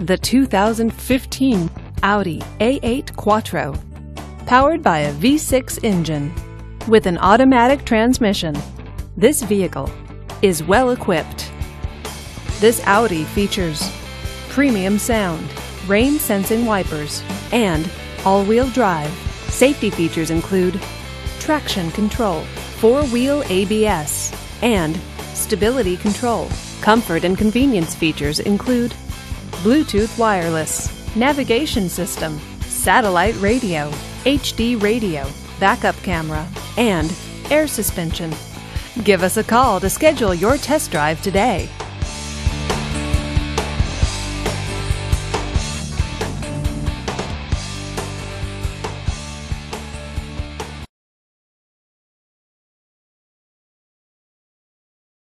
The 2015 Audi A8 Quattro. Powered by a V6 engine with an automatic transmission, this vehicle is well equipped. This Audi features premium sound, rain-sensing wipers, and all-wheel drive. Safety features include traction control, four-wheel ABS, and stability control. Comfort and convenience features include Bluetooth wireless, navigation system, satellite radio, HD radio, backup camera, and air suspension. Give us a call to schedule your test drive today.